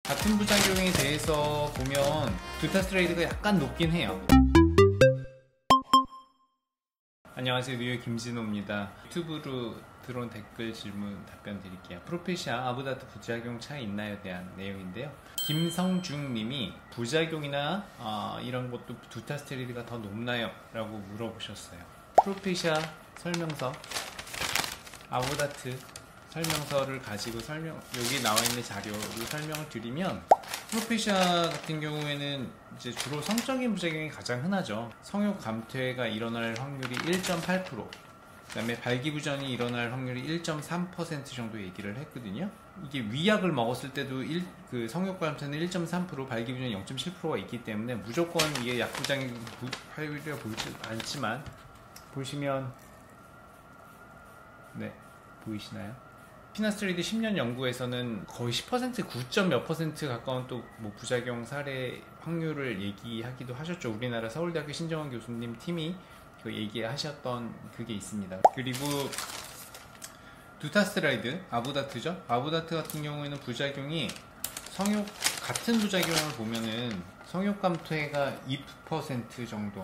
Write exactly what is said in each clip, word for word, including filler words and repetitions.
같은 부작용에 대해서 보면 두타스트레이드가 약간 높긴 해요. 안녕하세요, 뉴욕 김진호입니다. 유튜브로 들어온 댓글 질문 답변 드릴게요. 프로페시아 아부다트 부작용 차이 있나요에 대한 내용인데요. 김성중 님이 부작용이나 어, 이런 것도 두타스트레이드가 더 높나요? 라고 물어보셨어요. 프로페시아 설명서 아부다트 설명서를 가지고 설명, 여기 나와 있는 자료로 설명을 드리면, 프로페시아 같은 경우에는 이제 주로 성적인 부작용이 가장 흔하죠. 성욕 감퇴가 일어날 확률이 일 점 팔 퍼센트, 그 다음에 발기부전이 일어날 확률이 일 점 삼 퍼센트 정도 얘기를 했거든요. 이게 위약을 먹었을 때도 일, 그 성욕 감퇴는 일 점 삼 퍼센트, 발기부전이 영 점 칠 퍼센트가 있기 때문에 무조건 이게 약부작용이 활려 보이지 않지만, 보시면, 네, 보이시나요? 피나스트레이드 십 년 연구에서는 거의 십 퍼센트, 구 점 몇 퍼센트 가까운 또 뭐 부작용 사례 확률을 얘기하기도 하셨죠. 우리나라 서울대학교 신정원 교수님 팀이 그 얘기하셨던 그게 있습니다. 그리고 두타스트레이드, 아부다트죠. 아부다트 같은 경우에는 부작용이 성욕, 같은 부작용을 보면은 성욕 감퇴가 이 퍼센트 정도,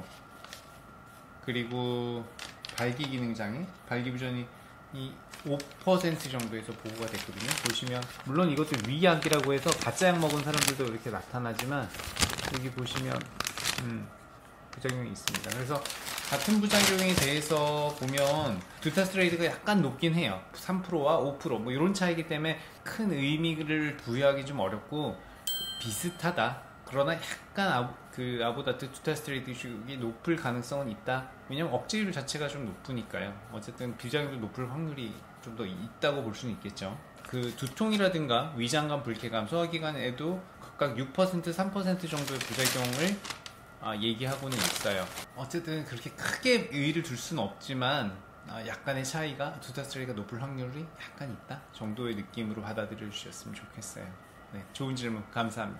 그리고 발기 기능 장애, 발기부전이 이 오 퍼센트 정도에서 보고가 됐거든요. 보시면 물론 이것도 위약이라고 해서 가짜 약 먹은 사람들도 이렇게 나타나지만, 여기 보시면 음, 부작용이 있습니다. 그래서 같은 부작용에 대해서 보면 두타스트레이드가 약간 높긴 해요. 삼 퍼센트와 오 퍼센트 뭐 이런 차이기 때문에 큰 의미를 부여하기 좀 어렵고, 비슷하다, 그러나 약간 아부, 그 아부다트 두타스트레이드이 높을 가능성은 있다. 왜냐면 억제율 자체가 좀 높으니까요. 어쨌든 비작용도 높을 확률이 좀 더 있다고 볼 수는 있겠죠. 그 두통이라든가 위장관 불쾌감, 소화기관에도 각각 육 퍼센트, 삼 퍼센트 정도의 부작용을 아, 얘기하고는 있어요. 어쨌든 그렇게 크게 의의를 둘 수는 없지만, 아, 약간의 차이가, 두타스트레이드가 높을 확률이 약간 있다 정도의 느낌으로 받아들여 주셨으면 좋겠어요. 네, 좋은 질문 감사합니다.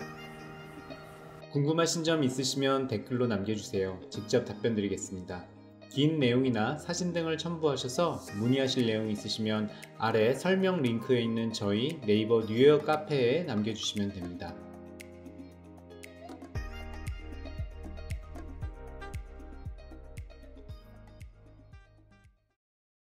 궁금하신 점 있으시면 댓글로 남겨주세요. 직접 답변 드리겠습니다. 긴 내용이나 사진 등을 첨부하셔서 문의하실 내용이 있으시면 아래 설명 링크에 있는 저희 네이버 뉴욕 카페에 남겨주시면 됩니다.